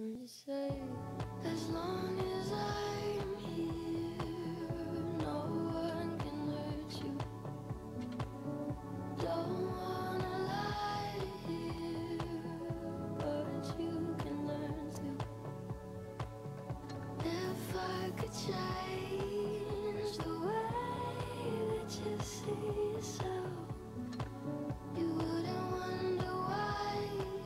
You say, as long as I'm here, no one can hurt you. Don't wanna lie here, but you can learn to. If I could change the way that you see yourself, you wouldn't wonder why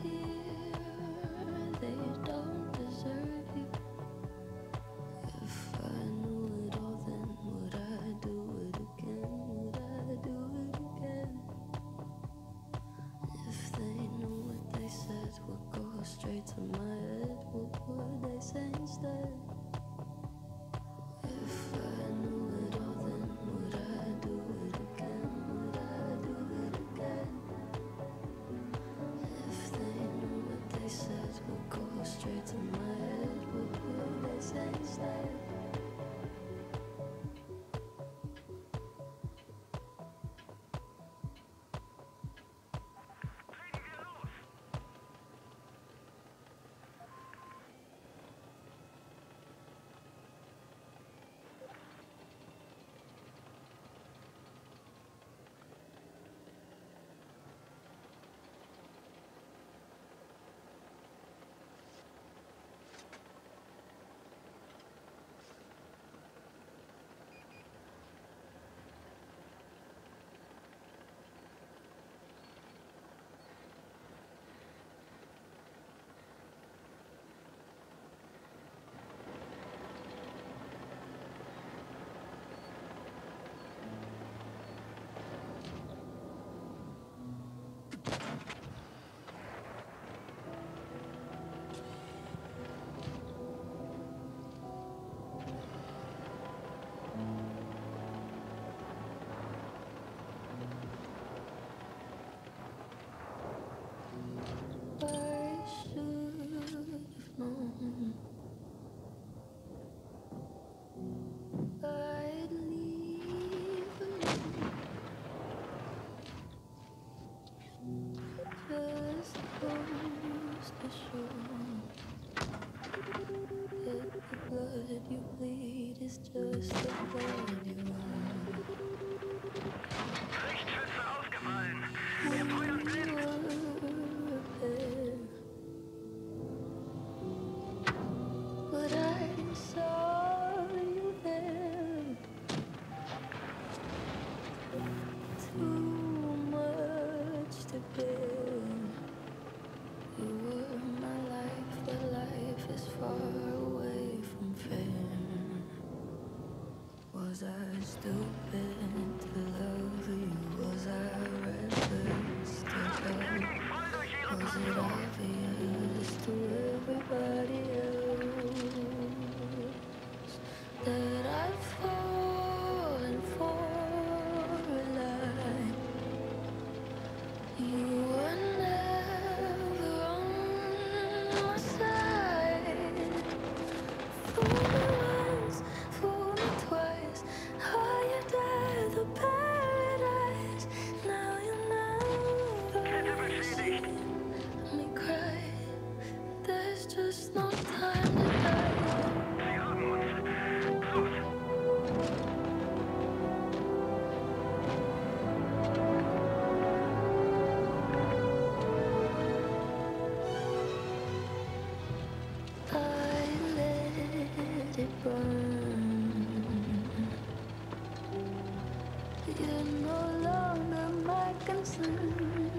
here they don't deserve you. If I knew it all, then would I do it again? Would I do it again? If they knew what they said would go straight to my head, what would they say instead? If I knew it all, then would I do it again? Would I do it again? If they knew what they said would go straight to my head, what would they say instead? I should have known I'd leave alone. Just goes to show that the blood you bleed is just the blood you own. Richtschütze ausgefallen. Wir feuern blind. But I saw you there. Too much to bear. You were my life, but life is far away from fair. Was I stupid to love you? Was I reckless to love? Was it obvious to everybody else that I've fallen for a lie? You were never on my side. Fool me once, fool me twice. Higher the paradise. Now you Kette never beschädigt. me cry. There's just no time to die. Sie haben uns. Los. I let it burn. You're no longer my concern.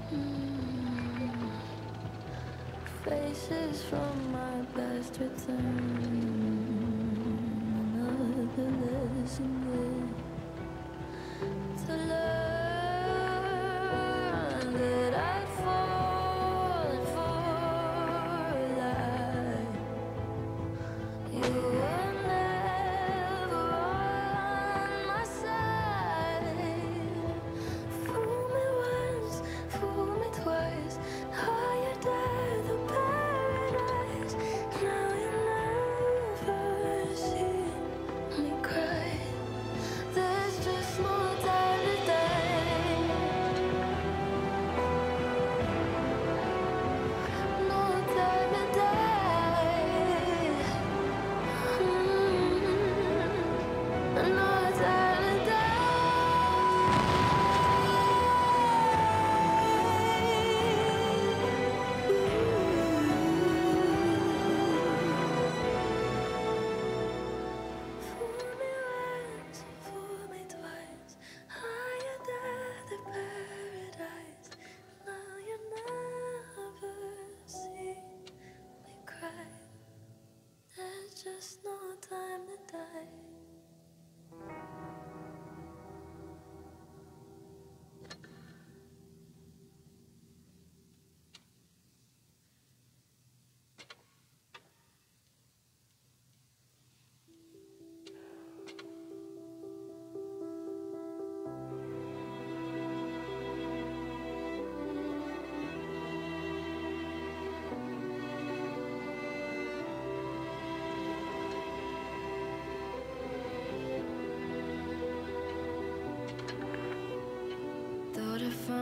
Faces from my past return. Another lesson there to learn that I'd fallen for a lie. You were never on my side. Fool me once, fool me twice. Higher the paradise. Now you never see me cry.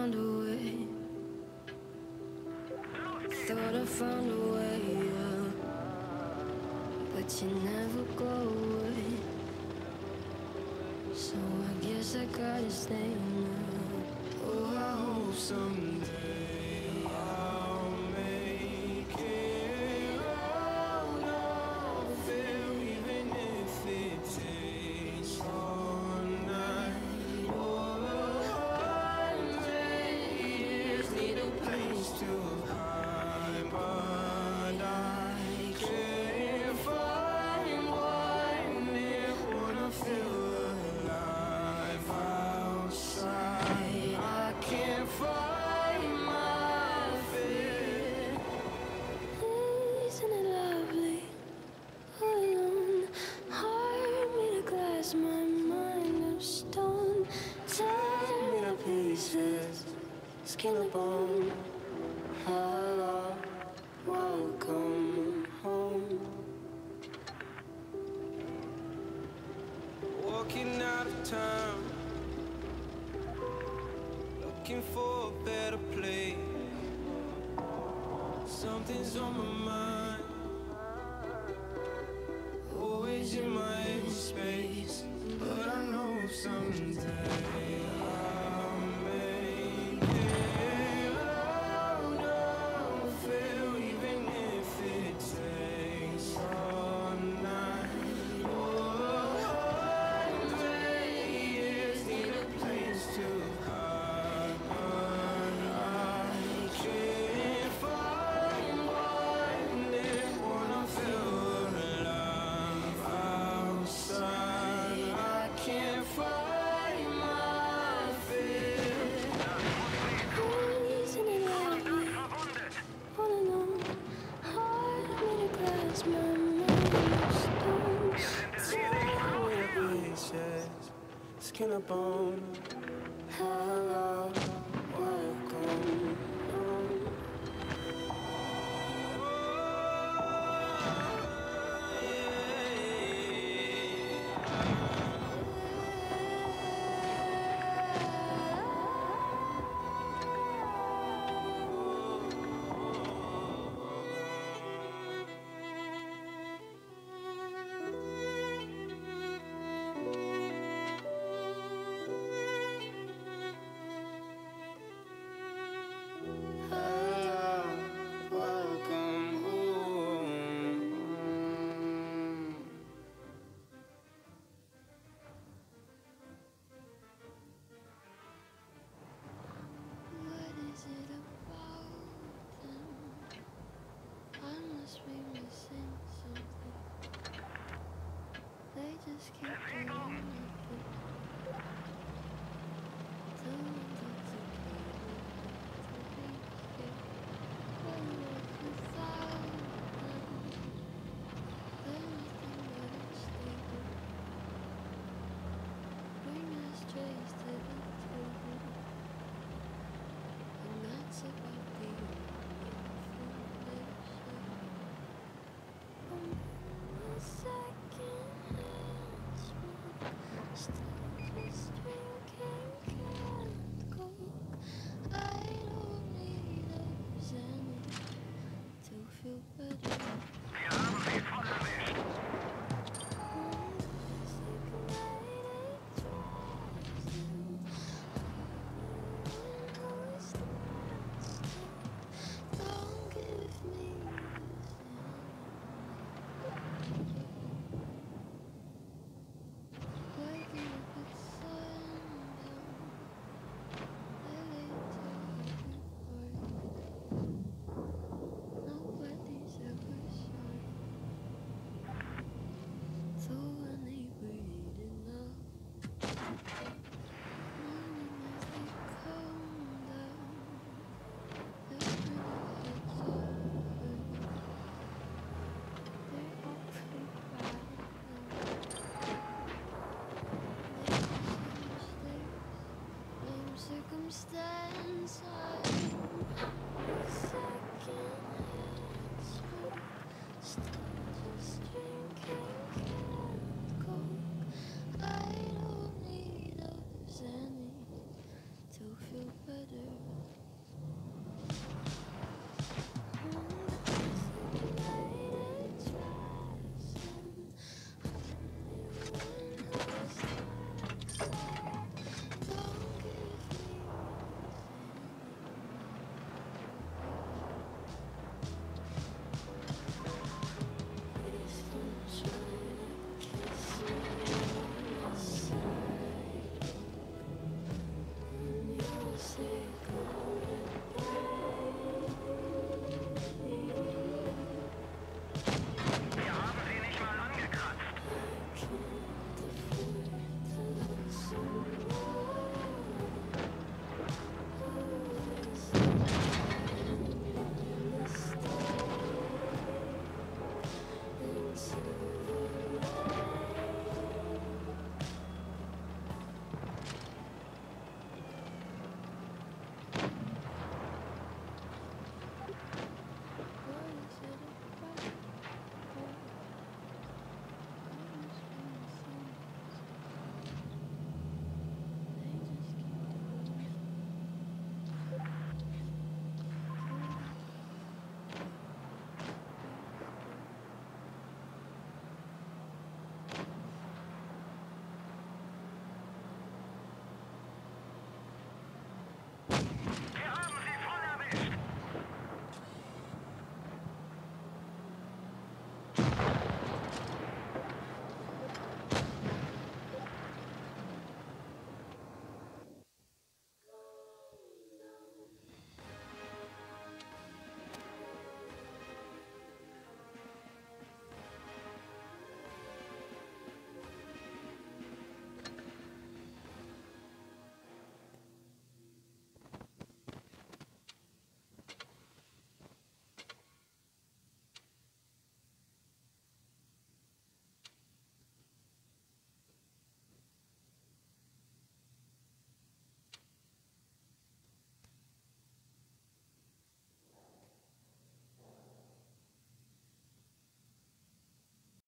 found a way. Thought I found a way out, but you never go away. So I guess I gotta stay now. Oh, I hope someday I'll make it out of it, even if it takes all night or 100 years. Need a place to hide, but I can't find one near. Wanna feel alive outside. I can't find my fear. Isn't it lovely? Alone, heart made of glass, my mind of stone. Tear me to pieces, skin to bone. Hello, welcome home. Walking out of town, looking for a better place. Something's on my mind, always in my empty space. But I know someday